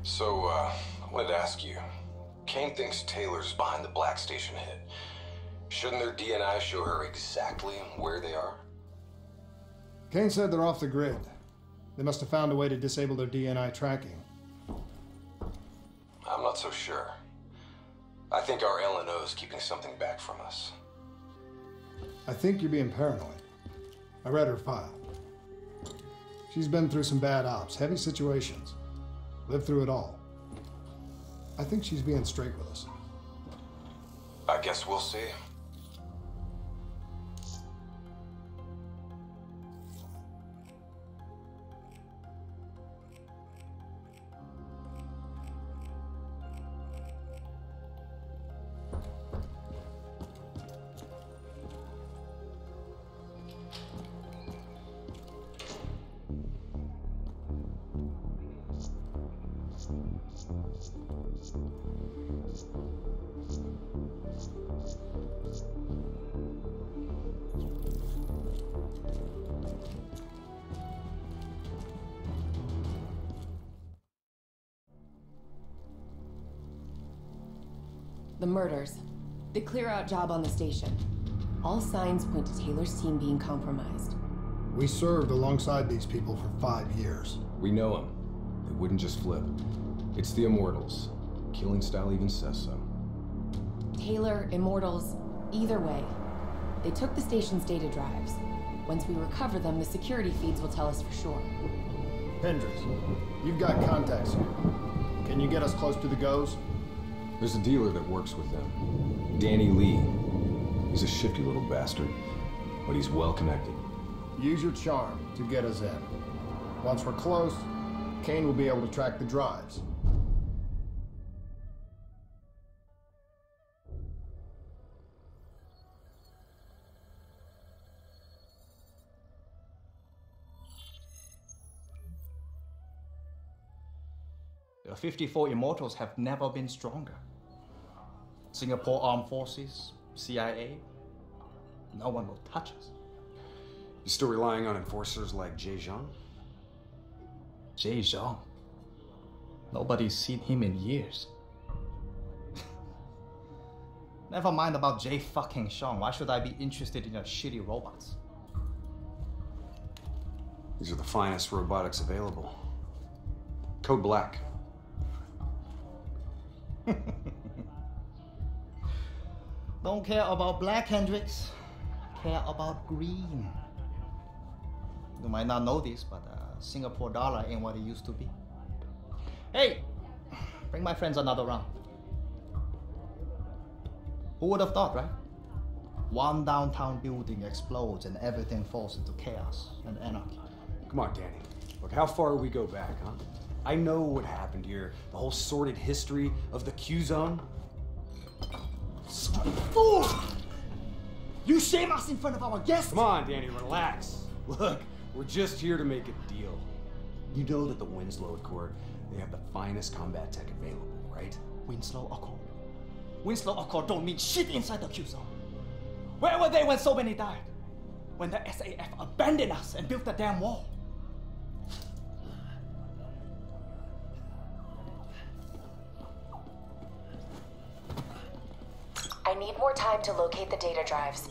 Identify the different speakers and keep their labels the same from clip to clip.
Speaker 1: So, I wanted to ask you. Kane thinks Taylor's behind the Black Station hit. Shouldn't their DNI show her exactly where they are?
Speaker 2: Kane said they're off the grid. They must have found a way to disable their DNI tracking.
Speaker 1: I'm not so sure. I think our LNO is keeping something back from us.
Speaker 2: I think you're being paranoid. I read her file. She's been through some bad ops, heavy situations. Lived through it all. I think she's being straight with us.
Speaker 1: I guess we'll see.
Speaker 3: The murders. The clear-out job on the station. All signs point to Taylor's team being compromised.
Speaker 2: We served alongside these people for 5 years.
Speaker 4: We know them. They wouldn't just flip. It's the Immortals. Killing style even says so.
Speaker 3: Taylor, Immortals, either way. They took the station's data drives. Once we recover them, the security feeds will tell us for sure.
Speaker 2: Hendricks, you've got contacts here. Can you get us close to the GOs?
Speaker 4: There's a dealer that works with them. Danny Lee. He's a shifty little bastard, but he's well connected.
Speaker 2: Use your charm to get us in. Once we're close, Kane will be able to track the drives.
Speaker 5: The 54 Immortals have never been stronger. Singapore Armed Forces, CIA, no one will touch us.
Speaker 6: You still relying on enforcers like Jay Zhang?
Speaker 5: Jay Zhang? Nobody's seen him in years. Never mind about Jay fucking Zhang. Why should I be interested in your shitty robots?
Speaker 6: These are the finest robotics available. Code Black.
Speaker 5: Don't care about black, Hendricks. Care about green. You might not know this, but Singapore dollar ain't what it used to be. Hey, bring my friends another round. Who would have thought, right? One downtown building explodes and everything falls into chaos and anarchy.
Speaker 6: Come on, Danny. Look, how far we go back, huh? I know what happened here. The whole sordid history of the Q-Zone.
Speaker 5: Fool! You shame us in front of our guests!
Speaker 6: Come on, Danny, relax. Look, we're just here to make a deal. You know that the Winslow Accord, they have the finest combat tech available, right?
Speaker 5: Winslow Accord. Winslow Accord don't mean shit inside the Q-Zone. Where were they when so many died? When the SAF abandoned us and built the damn wall?
Speaker 3: I need more time to locate the data drives.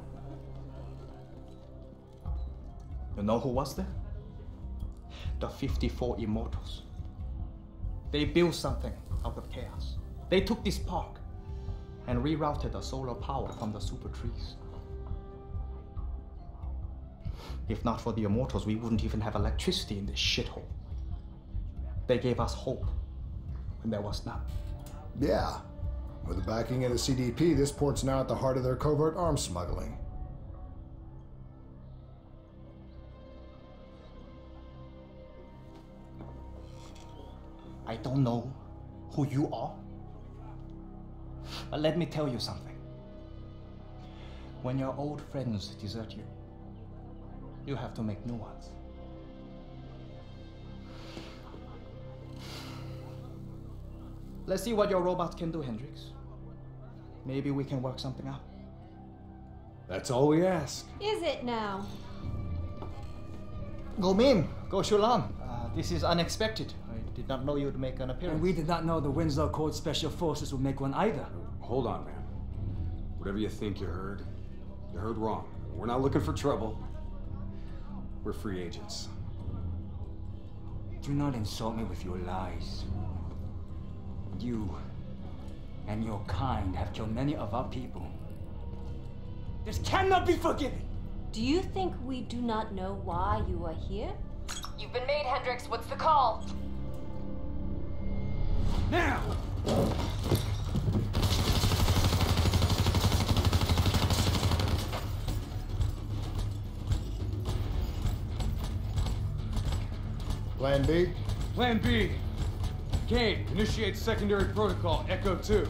Speaker 5: You know who was there? The 54 Immortals. They built something out of chaos. They took this park and rerouted the solar power from the super trees. If not for the Immortals, we wouldn't even have electricity in this shithole. They gave us hope when there was none.
Speaker 2: Yeah. With the backing of the CDP, this port's now at the heart of their covert arms smuggling.
Speaker 5: I don't know who you are, but let me tell you something. When your old friends desert you, you have to make new ones. Let's see what your robots can do, Hendricks. Maybe we can work something out.
Speaker 6: That's all we ask.
Speaker 7: Is it now?
Speaker 5: Go Min, go Shulan. This is unexpected. Did not know you'd make an appearance.
Speaker 7: And we did not know the Winslow Code Special Forces would make one either.
Speaker 6: Hold on, man. Whatever you think you heard wrong. We're not looking for trouble. We're free agents.
Speaker 7: Do not insult me with your lies. You and your kind have killed many of our people. This cannot be forgiven!
Speaker 8: Do you think we do not know why you are here?
Speaker 3: You've been made, Hendricks. What's the call?
Speaker 7: Now!
Speaker 2: Plan B?
Speaker 6: Plan B. Kane, initiate secondary protocol, Echo 2.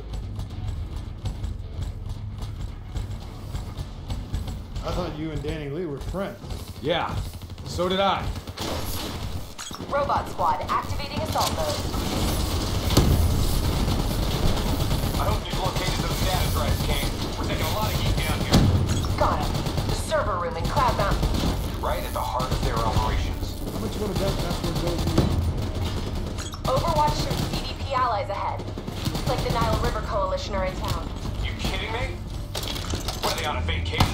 Speaker 2: I thought you and Danny Lee were friends.
Speaker 6: Yeah, so did I.
Speaker 3: Robot squad activating assault mode.
Speaker 1: I hope you've located those data drives, Kane. We're taking a lot of heat down here.
Speaker 3: Got him. The server room in Cloud Mountain.
Speaker 1: Right at the heart of their operations.
Speaker 2: How much would a bet password go to you?
Speaker 3: Overwatch shows CDP allies ahead. Looks like the Nile River Coalition are in town.
Speaker 1: You kidding me? What, are they on a vacation?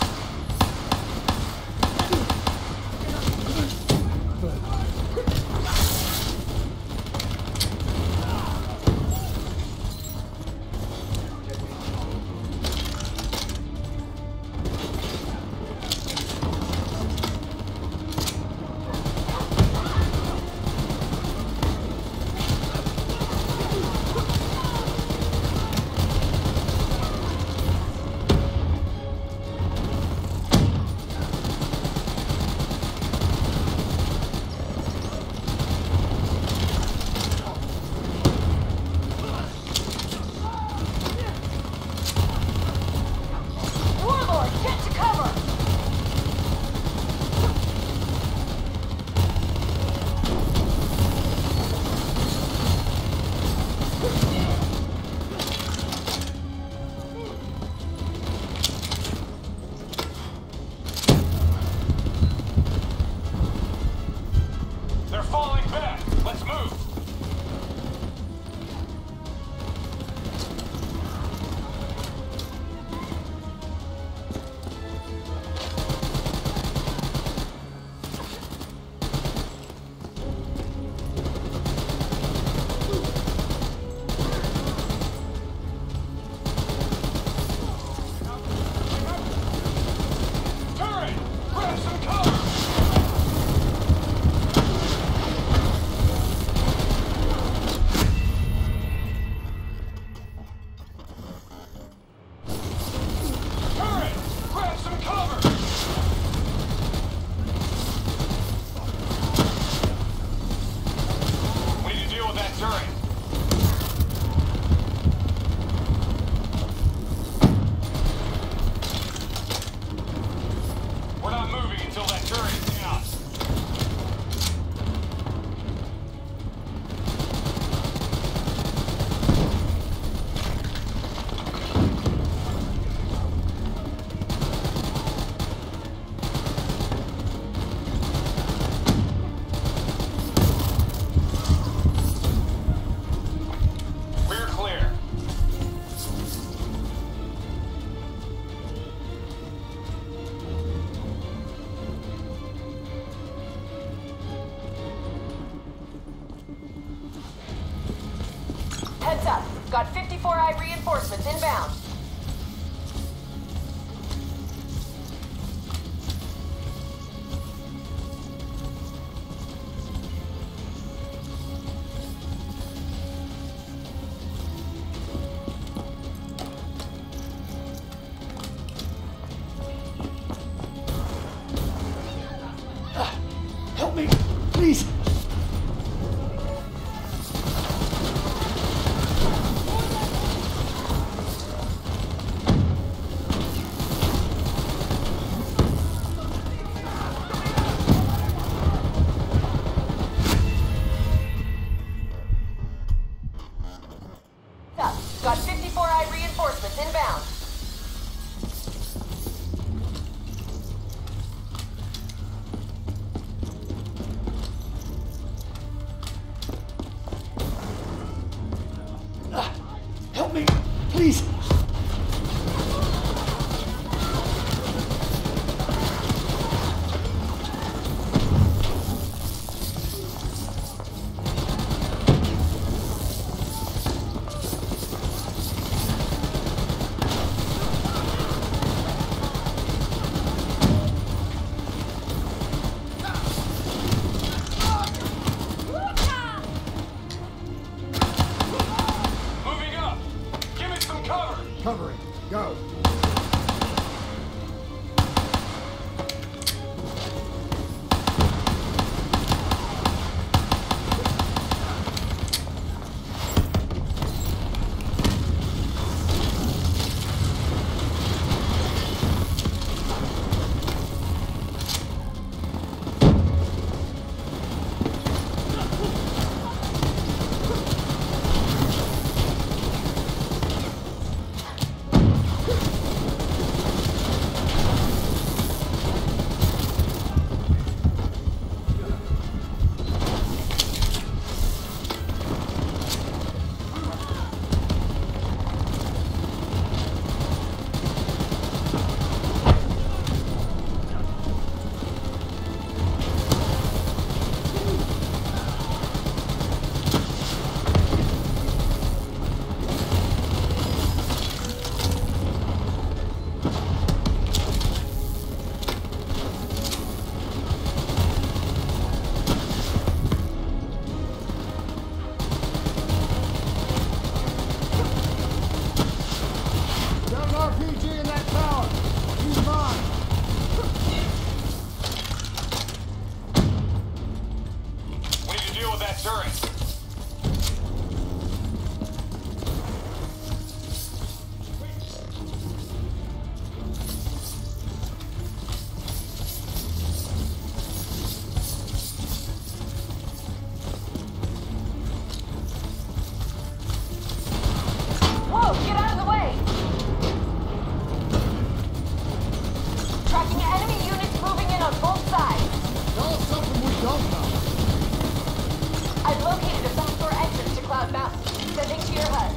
Speaker 3: Warlord, get to cover!
Speaker 1: They're falling back. Let's move. Turret! Grab some cover! Turret! Grab some cover! We need to deal with that turret. We're not moving until that turret is down. We're clear.
Speaker 3: Heads up. Got 54I reinforcements inbound.
Speaker 7: Help me, please!
Speaker 3: Up. Got 54I reinforcements inbound.
Speaker 5: please.
Speaker 1: Moving up! Give me some cover!
Speaker 2: Covering. Go. Got an RPG in that tower. He's mine.
Speaker 1: We need to deal with that turret.
Speaker 3: Whoa, get out of the way! Tracking enemy units moving in on both sides.
Speaker 2: Tell us something we don't know.
Speaker 3: I've located a backdoor entrance to Cloud Mountain. Sending to your HUD.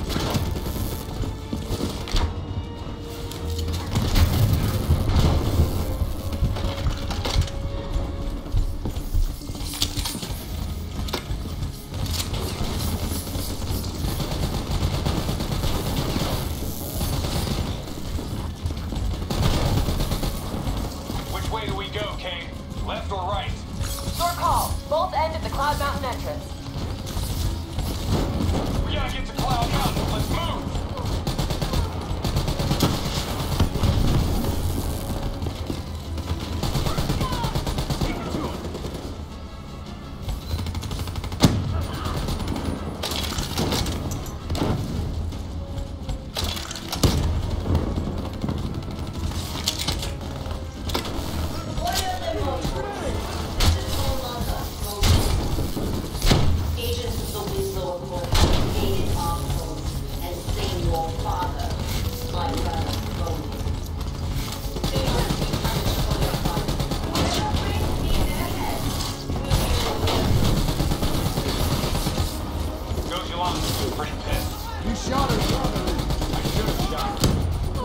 Speaker 1: Which way do we go, Kane? Left or right?
Speaker 3: Your call. Both end at the Cloud Mountain entrance.
Speaker 1: We gotta get to Cloud Mountain. Let's move!
Speaker 9: Agents of the Winslow Accord created articles and slain your father, my brother, Roman. They must be punished for their crime. Whatever brings me ahead will be
Speaker 1: Goes Yolanda. Pretty pissed.
Speaker 2: You shot her brother.
Speaker 1: I should have shot her.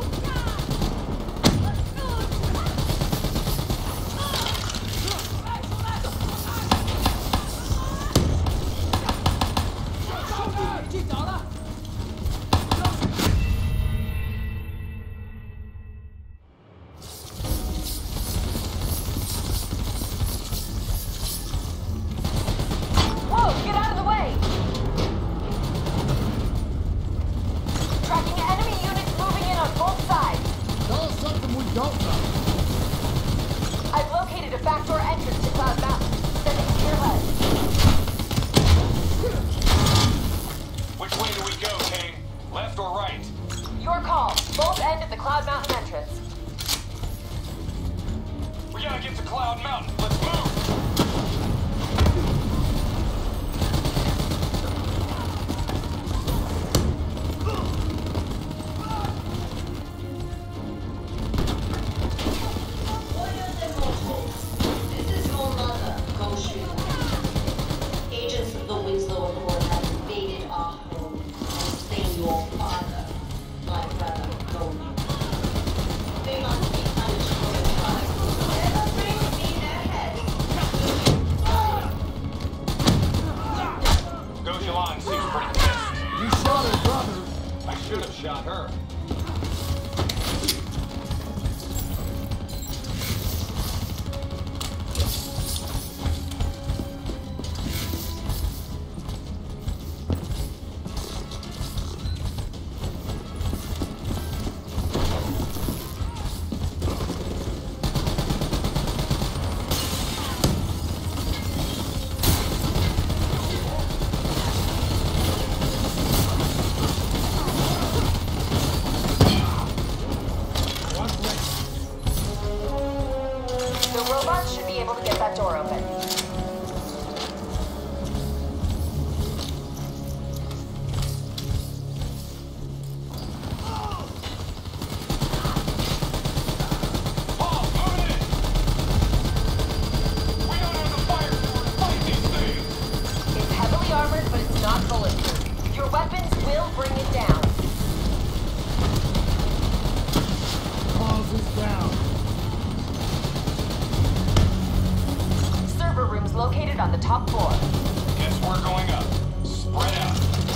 Speaker 3: Whoa, get out of the way! Tracking enemy units moving
Speaker 4: should have shot her.
Speaker 3: Located on the top floor.
Speaker 4: Guess we're going up. Spread out.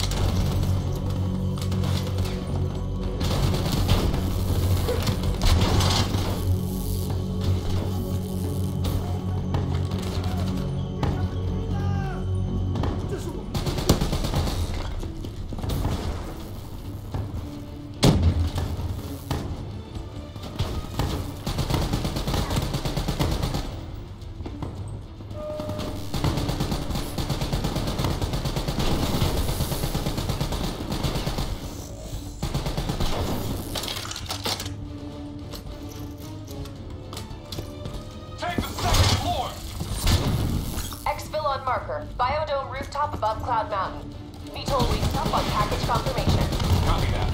Speaker 3: Marker. Biodome rooftop above Cloud Mountain. VTOL wings up on package confirmation.
Speaker 4: Copy that.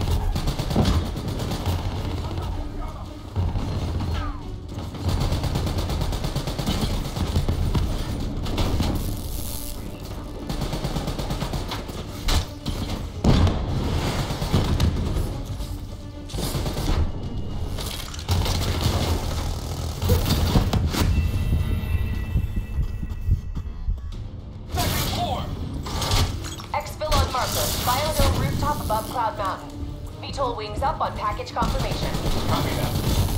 Speaker 3: Biodome rooftop above Cloud Mountain. VTOL wings up on package confirmation.
Speaker 4: Copy that.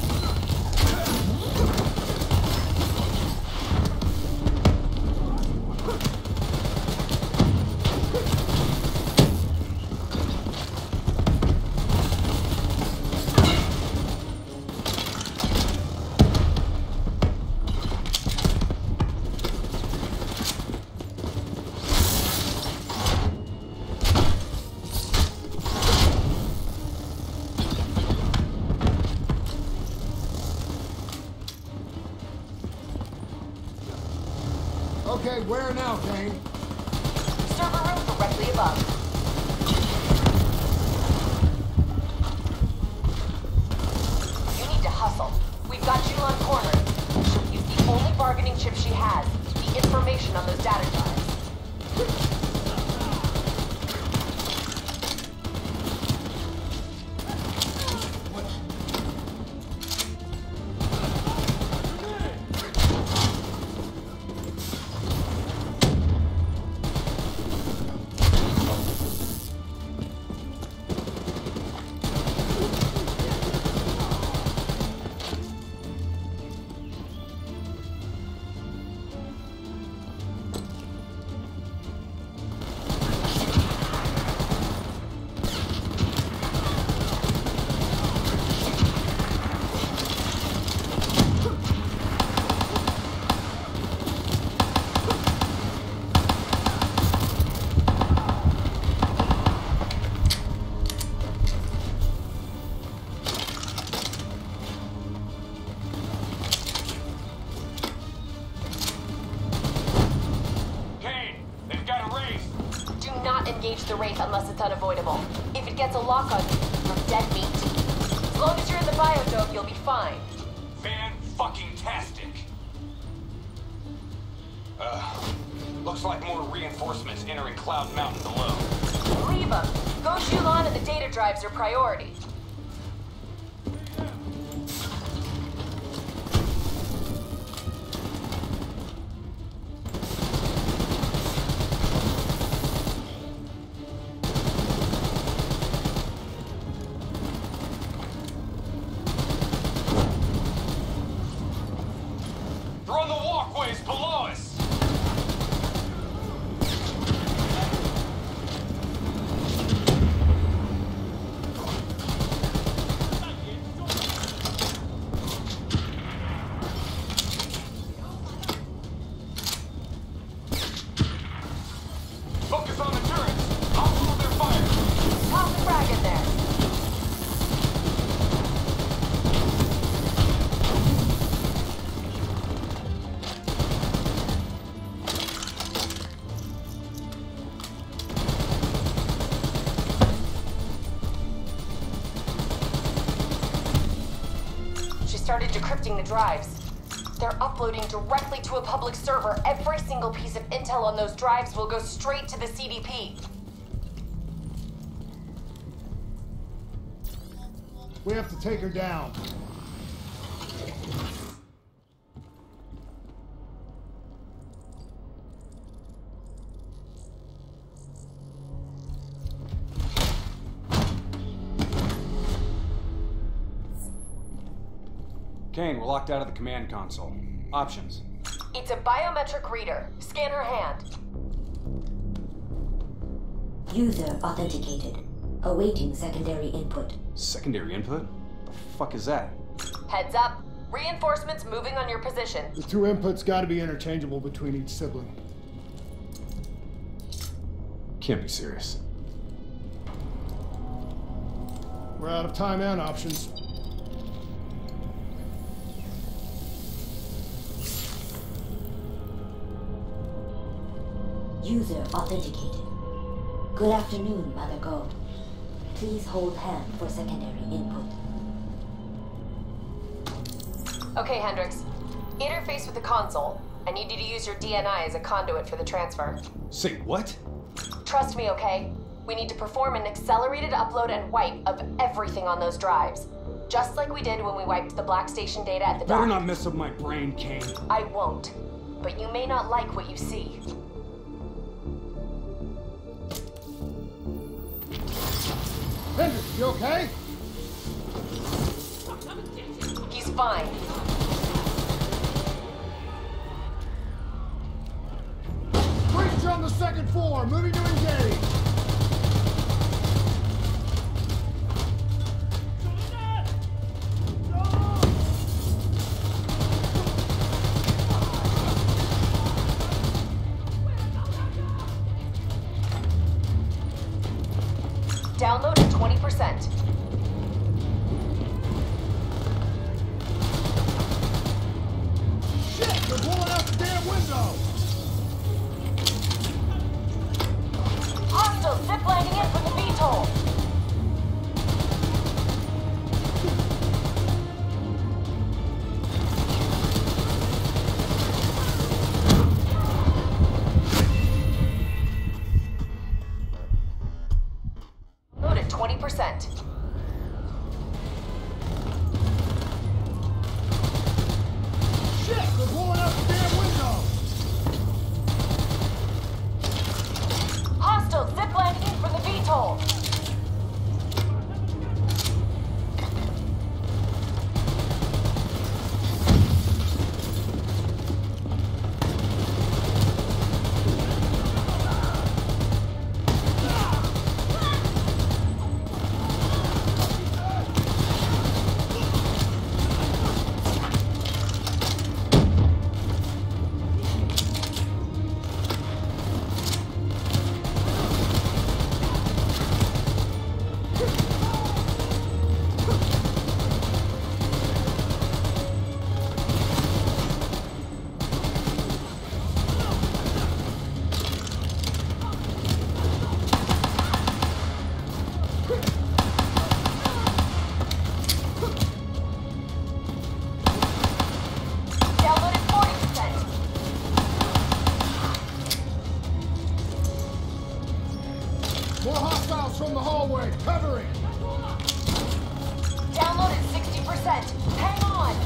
Speaker 2: Okay, where now, Kane?
Speaker 3: Server room directly above. You need to hustle. We've got Julon cornered. She'll use the only bargaining chip she has, the information on those data drives. Engage the Wraith unless it's unavoidable. If it gets a lock on you, you're dead meat. As long as you're in the biodome, you'll be fine.
Speaker 4: Fan-fucking-tastic. Looks like more reinforcements entering Cloud Mountain below.
Speaker 3: Leave them. Go Julon and the data drives are priority. started decrypting the drives. They're uploading directly to a public server. Every single piece of intel on those drives will go straight to the CDP.
Speaker 2: We have to take her down.
Speaker 6: Kane, we're locked out of the command console. Options.
Speaker 3: It's a biometric reader. Scan her hand.
Speaker 9: User authenticated. Awaiting secondary input.
Speaker 6: Secondary input? The fuck is that?
Speaker 3: Heads up. Reinforcements moving on your position.
Speaker 2: The two inputs gotta be interchangeable between each sibling.
Speaker 4: Can't be serious.
Speaker 2: We're out of time and options.
Speaker 9: User authenticated. Good afternoon, Mother Gold. Please hold hand for secondary input.
Speaker 3: Okay, Hendricks. Interface with the console. I need you to use your DNI as a conduit for the transfer.
Speaker 6: Say what?
Speaker 3: Trust me, okay? We need to perform an accelerated upload and wipe of everything on those drives. Just like we did when we wiped the Black Station data at the
Speaker 6: Better
Speaker 3: dock.
Speaker 6: not mess up my brain, Kane.
Speaker 3: I won't. But you may not like what you see.
Speaker 2: Hendricks, you okay?
Speaker 3: He's fine.
Speaker 2: Breach on the second floor, moving to engage.
Speaker 3: Download at 20%.
Speaker 2: Shit, they're blowing out the damn window.
Speaker 3: Hostile zip lining in from the VTOL. Load at 20%.
Speaker 2: Shit, they're blowing out the damn window.
Speaker 3: Hostile zip lining in from the VTOL. Download at 40%.
Speaker 2: More hostiles from the hallway, covering.
Speaker 3: Download at 60%. Hang on.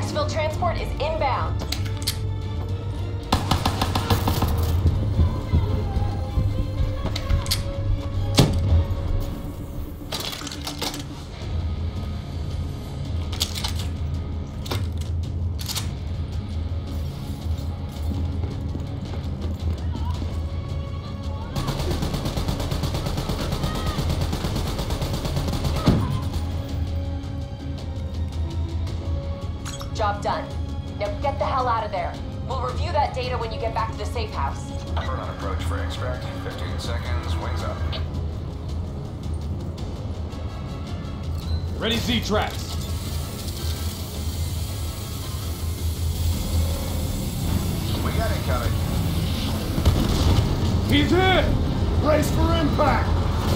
Speaker 3: Exfil transport is inbound. Job done. Now get the hell out of there. We'll review that data when you get back to the safe house.
Speaker 10: Burn on approach for extract. 15 seconds. Wings up.
Speaker 6: Ready Z-tracks.
Speaker 10: We got it coming.
Speaker 6: He's hit!
Speaker 2: Brace for impact!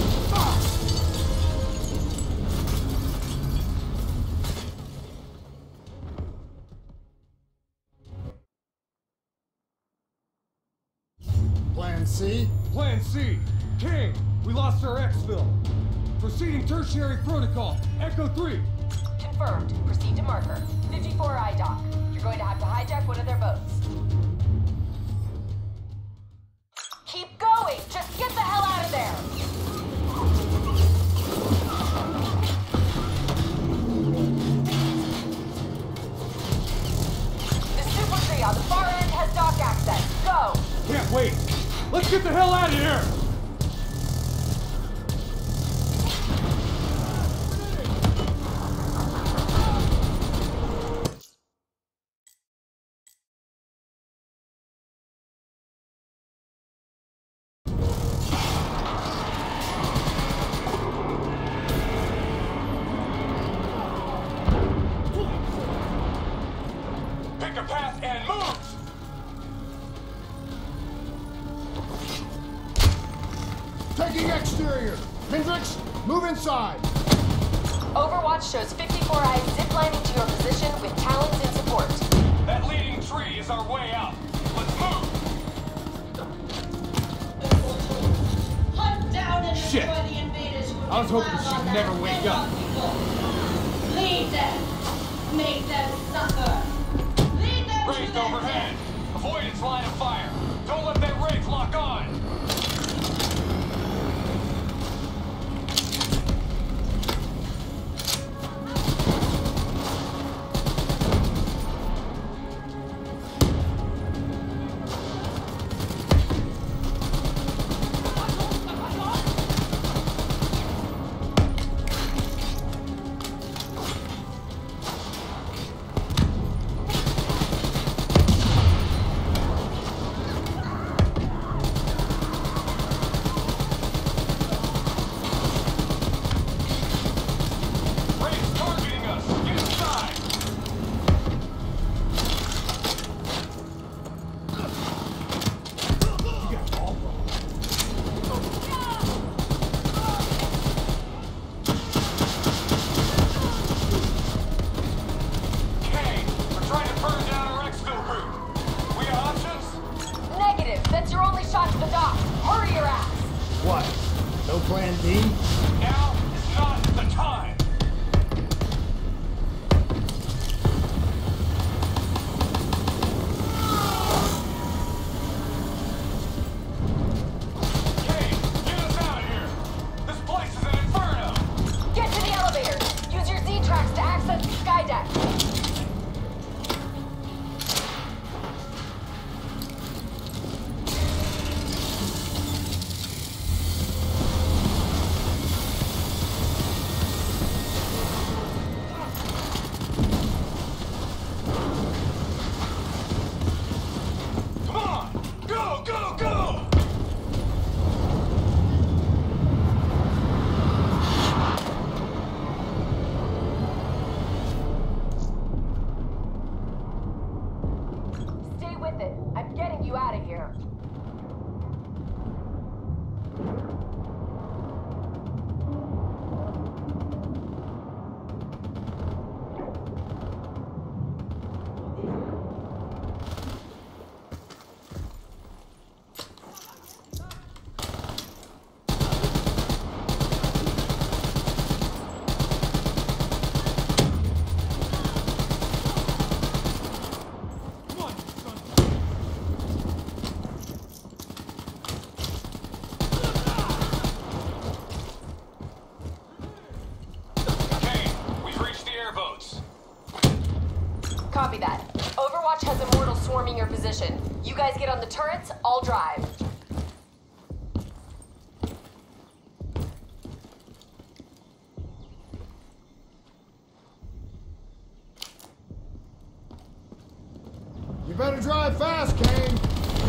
Speaker 2: Plan C?
Speaker 6: Plan C. King, we lost our exfil. Proceeding tertiary protocol. Echo 3.
Speaker 3: Confirmed. Proceed to marker. 54I dock. You're going to have to hijack one of their boats. Keep going! Just get the hell out of there! The super tree on the far end has dock access. Go!
Speaker 6: Can't wait. Let's get the hell out of here! Pick a path and move!
Speaker 2: Taking exterior! Hendricks, move inside!
Speaker 3: Overwatch shows 54I ziplining to your position with Talons in support.
Speaker 6: That leading tree is our way out. Let's move!
Speaker 9: Hunt down and
Speaker 6: Shit.
Speaker 9: destroy the invaders who
Speaker 6: I was hoping
Speaker 9: dwell
Speaker 6: she'd
Speaker 9: on
Speaker 6: never
Speaker 9: that
Speaker 6: wake
Speaker 9: bedrock
Speaker 6: up.
Speaker 9: people. Lead them. Make them suffer. Lead them to
Speaker 6: Raised
Speaker 9: their
Speaker 6: overhead. Avoid its line of fire. Don't let that race lock on. Race targeting us. Get inside. You got all wrong. Kane, we're trying to burn down our exfil route. We got options?
Speaker 3: Negative. That's your only shot to the dock. Hurry your ass.
Speaker 2: What? No plan D?
Speaker 6: Now is not the time. Kane, get us out of here. This place is an inferno.
Speaker 3: Get to the elevator. Use your Z-tracks to access the sky deck.
Speaker 6: Come on! Go, go, go!
Speaker 3: Stay with it. I'm getting you out of here. Copy that. Overwatch has Immortals swarming your position. You guys get on the turrets, I'll drive.
Speaker 2: You better drive fast, Kane!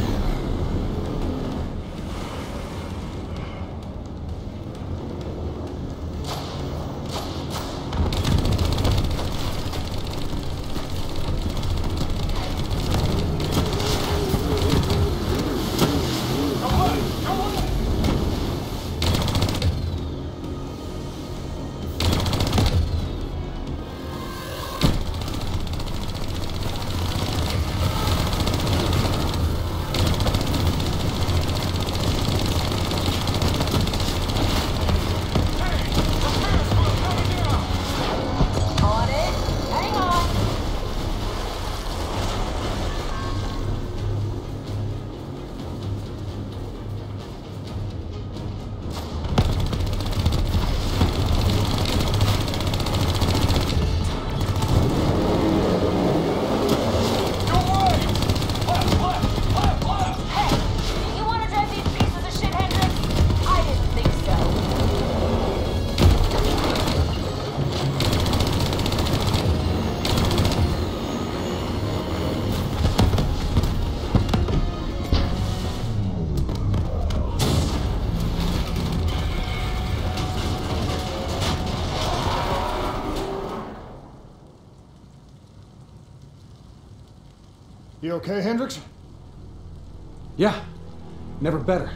Speaker 2: You okay, Hendricks?
Speaker 6: Yeah, never better.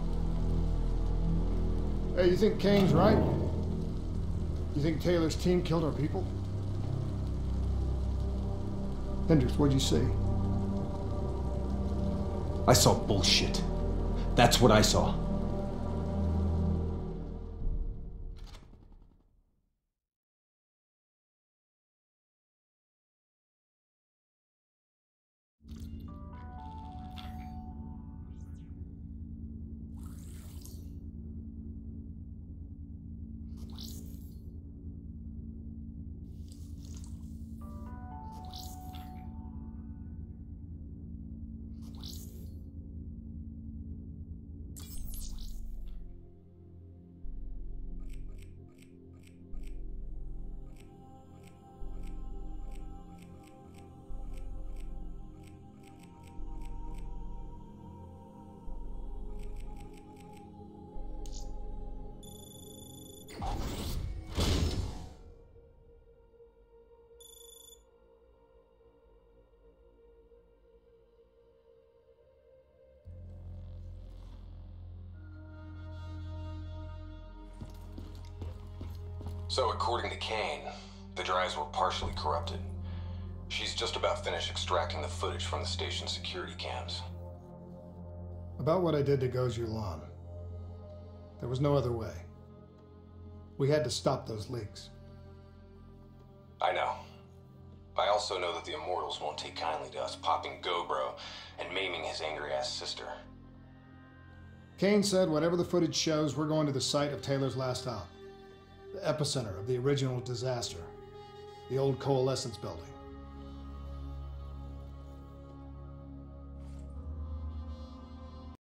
Speaker 2: Hey, you think Kane's right? You think Taylor's team killed our people? Hendricks, what'd you see?
Speaker 6: I saw bullshit. That's what I saw.
Speaker 1: So, according to Kane, the drives were partially corrupted. She's just about finished extracting the footage from the station's security cams.
Speaker 2: About what I did to Goju Lan. There was no other way. We had to stop those leaks.
Speaker 1: I know. I also know that the Immortals won't take kindly to us popping Gobro and maiming his angry-ass sister.
Speaker 2: Kane said whatever the footage shows, we're going to the site of Taylor's last op. The epicenter of the original disaster. The old Coalescence building.